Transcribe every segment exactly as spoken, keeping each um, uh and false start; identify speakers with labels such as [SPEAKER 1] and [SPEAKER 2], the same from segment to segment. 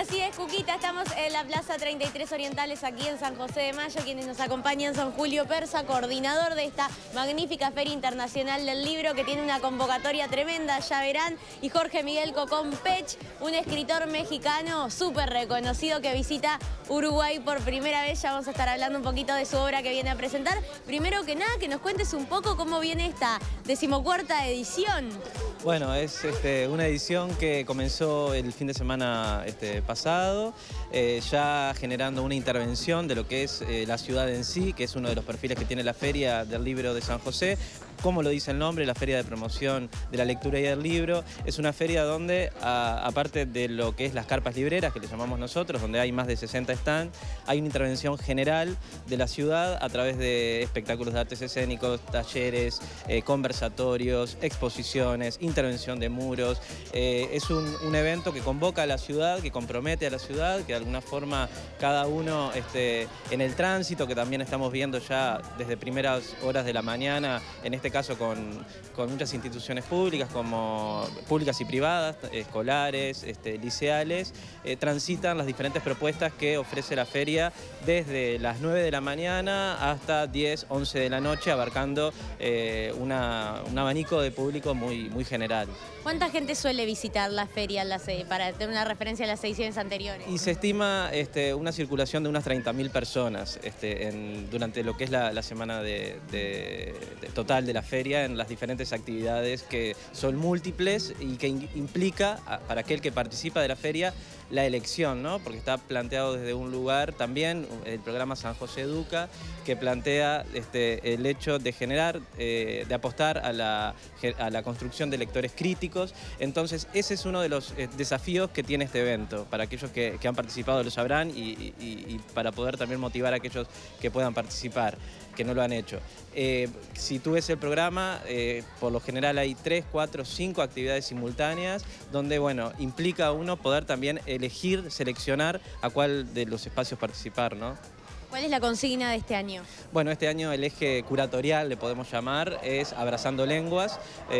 [SPEAKER 1] Así es, Cuquita, estamos en la Plaza treinta y tres Orientales, aquí en San José de Mayo. Quienes nos acompañan son Julio Persa, coordinador de esta magnífica Feria Internacional del Libro, que tiene una convocatoria tremenda, ya verán, y Jorge Miguel Cocón Pech, un escritor mexicano súper reconocido que visita Uruguay por primera vez. Ya vamos a estar hablando un poquito de su obra que viene a presentar. Primero que nada, que nos cuentes un poco cómo viene esta decimocuarta edición.
[SPEAKER 2] Bueno, es este, una edición que comenzó el fin de semana este, pasado, eh, ya generando una intervención de lo que es eh, la ciudad en sí, que es uno de los perfiles que tiene la Feria del Libro de San José. Como lo dice el nombre, la Feria de Promoción de la Lectura y del Libro, es una feria donde, a, aparte de lo que es las carpas libreras, que le llamamos nosotros, donde hay más de sesenta stands, hay una intervención general de la ciudad a través de espectáculos de artes escénicos, talleres, eh, conversatorios, exposiciones, intervención de muros. Eh, es un, un evento que convoca a la ciudad, que compromete a la ciudad, que de alguna forma cada uno este, en el tránsito, que también estamos viendo ya desde primeras horas de la mañana, en este caso con, con muchas instituciones públicas, como públicas y privadas, escolares, este, liceales, eh, transitan las diferentes propuestas que ofrece la feria desde las nueve de la mañana hasta diez, once de la noche, abarcando eh, una, un abanico de público muy, muy general.
[SPEAKER 1] ¿Cuánta gente suele visitar la feria las, para tener una referencia a las ediciones anteriores?
[SPEAKER 2] Y se estima este, una circulación de unas treinta mil personas este, en, durante lo que es la, la semana de, de, de total de la feria, en las diferentes actividades que son múltiples y que implica para aquel que participa de la feria la elección, ¿no? Porque está planteado desde un lugar también, el programa San José Educa, que plantea este, el hecho de generar, eh, de apostar a la, a la construcción de lectores críticos. Entonces ese es uno de los eh, desafíos que tiene este evento. Para aquellos que, que han participado lo sabrán y, y, y para poder también motivar a aquellos que puedan participar, que no lo han hecho. Eh, si tú ves el programa, eh, por lo general hay tres, cuatro, cinco actividades simultáneas, donde bueno, implica a uno poder también elegir, seleccionar a cuál de los espacios participar, ¿no?
[SPEAKER 1] ¿Cuál es la consigna de este año?
[SPEAKER 2] Bueno, este año el eje curatorial, le podemos llamar, es Abrazando Lenguas,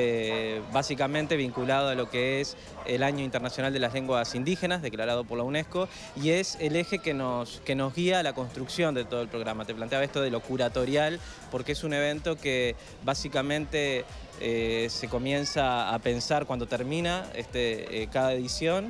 [SPEAKER 2] eh, básicamente vinculado a lo que es el Año Internacional de las Lenguas Indígenas, declarado por la UNESCO, y es el eje que nos, que nos guía a la construcción de todo el programa. Te planteaba esto de lo curatorial, porque es un evento que básicamente eh, se comienza a pensar cuando termina este, eh, cada edición,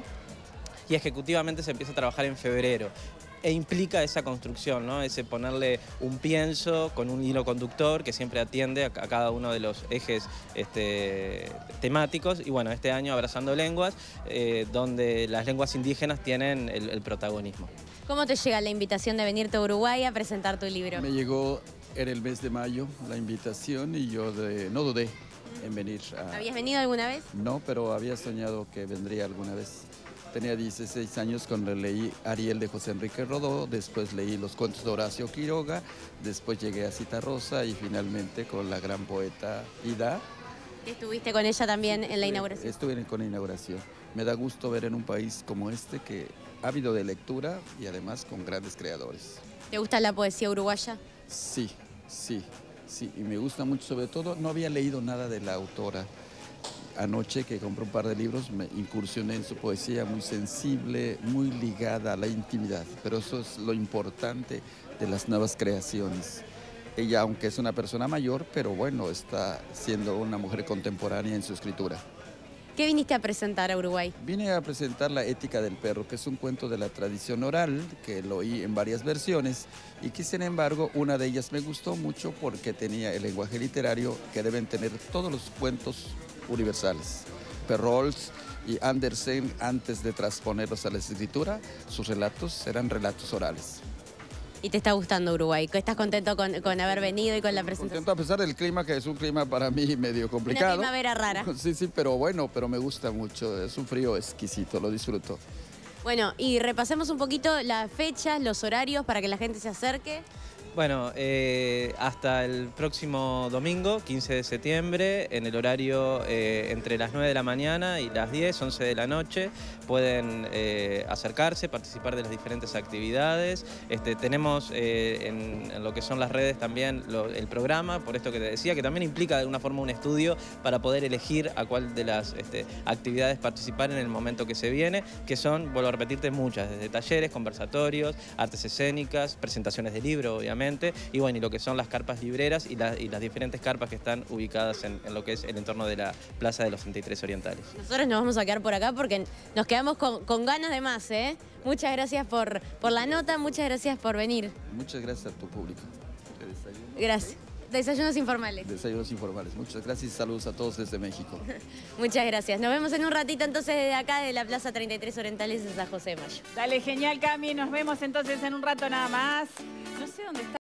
[SPEAKER 2] y ejecutivamente se empieza a trabajar en febrero. E implica esa construcción, ¿no? Ese ponerle un pienso con un hilo conductor que siempre atiende a, a cada uno de los ejes este, temáticos. Y bueno, este año Abrazando Lenguas, eh, donde las lenguas indígenas tienen el, el protagonismo.
[SPEAKER 1] ¿Cómo te llega la invitación de venirte a Uruguay a presentar tu libro?
[SPEAKER 3] Me llegó en el mes de mayo la invitación y yo de, no dudé en venir. A...
[SPEAKER 1] ¿Habías venido alguna vez?
[SPEAKER 3] No, pero había soñado que vendría alguna vez. Tenía dieciséis años cuando leí Ariel de José Enrique Rodó, después leí los cuentos de Horacio Quiroga, después llegué a Citarrosa y finalmente con la gran poeta Ida.
[SPEAKER 1] ¿Estuviste con ella también en la inauguración?
[SPEAKER 3] Estuve con la inauguración. Me da gusto ver en un país como este que ha habido de lectura y además con grandes creadores.
[SPEAKER 1] ¿Te gusta la poesía uruguaya?
[SPEAKER 3] Sí, sí, sí, y me gusta mucho, sobre todo no había leído nada de la autora. Anoche que compré un par de libros me incursioné en su poesía muy sensible, muy ligada a la intimidad, pero eso es lo importante de las nuevas creaciones. Ella, aunque es una persona mayor, pero bueno, está siendo una mujer contemporánea en su escritura.
[SPEAKER 1] ¿Qué viniste a presentar a Uruguay?
[SPEAKER 3] Vine a presentar La Ética del Perro, que es un cuento de la tradición oral, que lo oí en varias versiones, y que sin embargo una de ellas me gustó mucho porque tenía el lenguaje literario que deben tener todos los cuentos universales. Perrault y Andersen, antes de transponerlos a la escritura, sus relatos eran relatos orales.
[SPEAKER 1] ¿Y te está gustando Uruguay? ¿Estás contento con, con haber venido y con la presentación?
[SPEAKER 3] Contento a pesar del clima, que es un clima para mí medio complicado.
[SPEAKER 1] Una primavera rara.
[SPEAKER 3] Sí, sí, pero bueno, pero me gusta mucho. Es un frío exquisito, lo disfruto.
[SPEAKER 1] Bueno, y repasemos un poquito las fechas, los horarios para que la gente se acerque.
[SPEAKER 2] Bueno, eh, hasta el próximo domingo, quince de septiembre, en el horario eh, entre las nueve de la mañana y las diez, once de la noche, pueden eh, acercarse, participar de las diferentes actividades. Este, tenemos eh, en, en lo que son las redes también lo, el programa, por esto que te decía, que también implica de alguna forma un estudio para poder elegir a cuál de las este, actividades participar en el momento que se viene, que son, vuelvo a repetirte, muchas, desde talleres, conversatorios, artes escénicas, presentaciones de libro, obviamente, y bueno, y lo que son las carpas libreras y, la, y las diferentes carpas que están ubicadas en, en lo que es el entorno de la Plaza de los treinta y tres Orientales.
[SPEAKER 1] Nosotros nos vamos a quedar por acá porque nos quedamos con, con ganas de más, ¿eh? Muchas gracias por, por la nota, muchas gracias por venir.
[SPEAKER 3] Muchas gracias a tu público. Desayuno.
[SPEAKER 1] Gracias. Desayunos informales.
[SPEAKER 3] Desayunos informales. Muchas gracias y saludos a todos desde México.
[SPEAKER 1] Muchas gracias. Nos vemos en un ratito entonces desde acá, de la Plaza treinta y tres Orientales de San José de Mayo.
[SPEAKER 4] Dale, genial, Cami. Nos vemos entonces en un rato nada más. No sé dónde está.